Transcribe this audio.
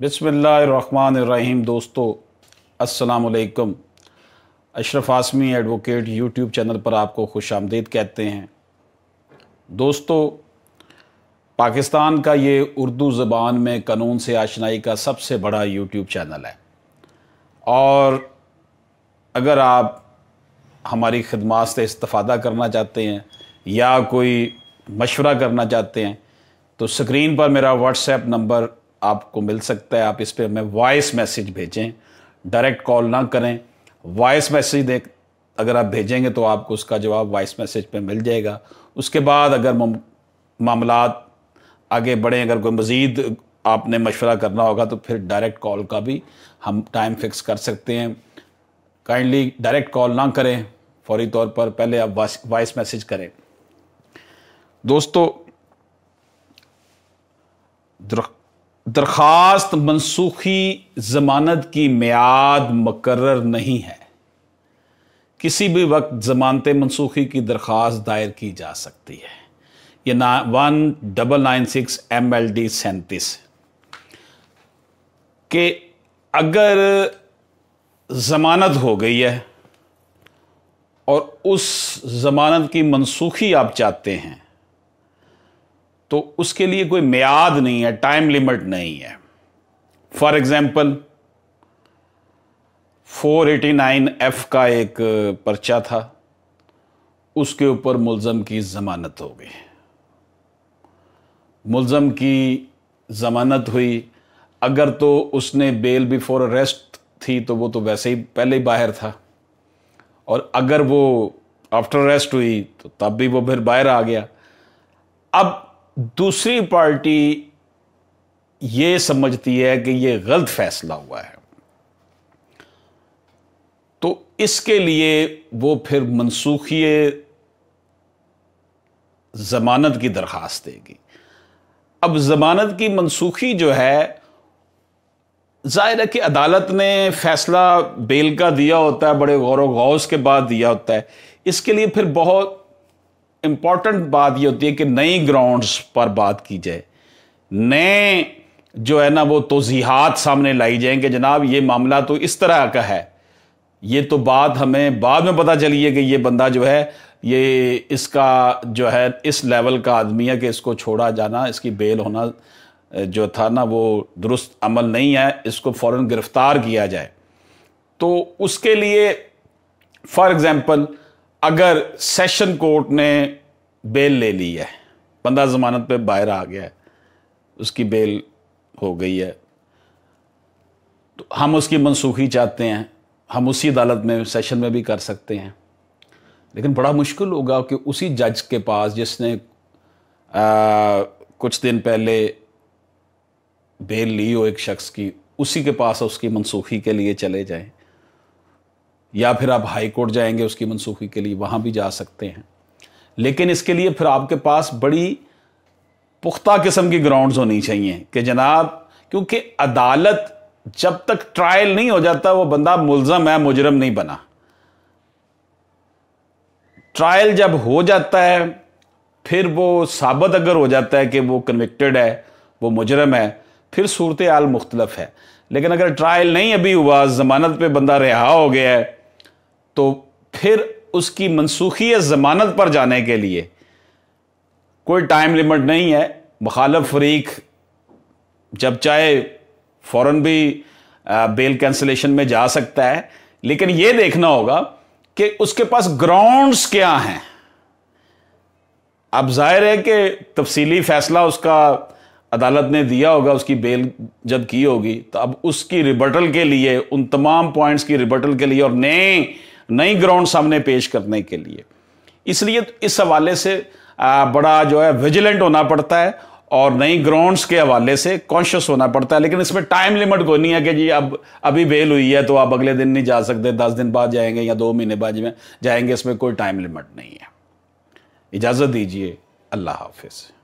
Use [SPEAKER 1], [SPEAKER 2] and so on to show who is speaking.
[SPEAKER 1] बिस्मिल्लाहिर्रहमानिर्रहीम। दोस्तों अस्सलाम वालेकुम। Ashraf Asmi advocate YouTube channel पर आपको खुश आमदीद कहते हैं। दोस्तों, पाकिस्तान का ये उर्दू ज़बान में कानून से आशनाई का सबसे बड़ा यूट्यूब चैनल है, और अगर आप हमारी खिदमात से इस्तिफ़ादा करना चाहते हैं या कोई मशवरा करना चाहते हैं तो स्क्रीन पर मेरा व्हाट्सएप नंबर आपको मिल सकता है। आप इस पर हमें वॉइस मैसेज भेजें, डायरेक्ट कॉल ना करें। वॉइस मैसेज अगर आप भेजेंगे तो आपको उसका जवाब वॉइस मैसेज पे मिल जाएगा। उसके बाद अगर मामलात आगे बढ़ें, अगर कोई मज़ीद आपने मशवरा करना होगा तो फिर डायरेक्ट कॉल का भी हम टाइम फिक्स कर सकते हैं। काइंडली डायरेक्ट कॉल ना करें फौरी तौर पर, पहले आप वॉइस मैसेज करें। दोस्तों, दरख्वास्त मनसूखी ज़मानत की मियाद मुकर्रर नहीं है। किसी भी वक्त ज़मानत मनसूखी की दरख्वास्त दायर की जा सकती है। ये 1996 MLD 37 कि अगर ज़मानत हो गई है और उस ज़मानत की मनसूखी आप चाहते हैं तो उसके लिए कोई मियाद नहीं है, टाइम लिमिट नहीं है। फॉर एग्जाम्पल 489F का एक पर्चा था, उसके ऊपर मुल्ज़म की ज़मानत हो गई। मुल्ज़म की ज़मानत हुई, अगर तो उसने बेल बिफोर अरेस्ट थी तो वो तो वैसे ही पहले ही बाहर था, और अगर वो आफ्टर अरेस्ट हुई तो तब भी वो फिर बाहर आ गया। अब दूसरी पार्टी ये समझती है कि ये गलत फैसला हुआ है, तो इसके लिए वो फिर मनसूखी ज़मानत की दरखास्त देगी। अब ज़मानत की मनसूखी जो है, जाहिर है कि अदालत ने फैसला बेल का दिया होता है, बड़े गौर व गौस के बाद दिया होता है। इसके लिए फिर बहुत इंपॉर्टेंट बात ये होती है कि नई ग्राउंड्स पर बात की जाए, नए जो है ना वो तौज़ीहात सामने लाई जाए कि जनाब ये मामला तो इस तरह का है। ये तो बात हमें बाद में पता चली है कि ये बंदा जो है ये इसका जो है इस लेवल का आदमी है कि इसको छोड़ा जाना, इसकी बेल होना जो था ना वो दुरुस्त अमल नहीं है, इसको फ़ौरन गिरफ्तार किया जाए। तो उसके लिए फॉर एग्ज़ाम्पल अगर सेशन कोर्ट ने बेल ले ली है, बंदा ज़मानत पे बाहर आ गया है, उसकी बेल हो गई है, तो हम उसकी मनसूखी चाहते हैं, हम उसी अदालत में सेशन में भी कर सकते हैं। लेकिन बड़ा मुश्किल होगा कि उसी जज के पास जिसने कुछ दिन पहले बेल ली हो एक शख्स की, उसी के पास उसकी मनसूखी के लिए चले जाएं, या फिर आप हाई कोर्ट जाएंगे उसकी मनसूखी के लिए, वहाँ भी जा सकते हैं। लेकिन इसके लिए फिर आपके पास बड़ी पुख्ता किस्म की ग्राउंड्स होनी चाहिए कि जनाब, क्योंकि अदालत जब तक ट्रायल नहीं हो जाता वो बंदा मुल्ज़म है, मुजरम नहीं बना। ट्रायल जब हो जाता है फिर वो साबित अगर हो जाता है कि वो कन्विक्टेड है, वो मुजरम है, फिर सूरत हाल मुख्तलफ है। लेकिन अगर ट्रायल नहीं अभी हुआ, ज़मानत पे बंदा रिहा हो गया है, तो फिर उसकी मनसूखी ज़मानत पर जाने के लिए कोई टाइम लिमिट नहीं है। मुखालिफ फरीक जब चाहे फ़ौरन भी बेल कैंसलेशन में जा सकता है, लेकिन यह देखना होगा कि उसके पास ग्राउंड्स क्या हैं। अब जाहिर है कि तफसीली फैसला उसका अदालत ने दिया होगा, उसकी बेल जब की होगी, तो अब उसकी रिबटल के लिए, उन तमाम पॉइंट्स की रिबटल के लिए और नई ग्राउंड सामने पेश करने के लिए, इसलिए इस हवाले से बड़ा जो है विजिलेंट होना पड़ता है और नई ग्राउंड्स के हवाले से कॉन्शियस होना पड़ता है। लेकिन इसमें टाइम लिमिट कोई नहीं है कि जी अब अभी बेल हुई है तो आप अगले दिन नहीं जा सकते, 10 दिन बाद जाएंगे या 2 महीने बाद जाएंगे, इसमें कोई टाइम लिमिट नहीं है। इजाज़त दीजिए, अल्लाह हाफिज़।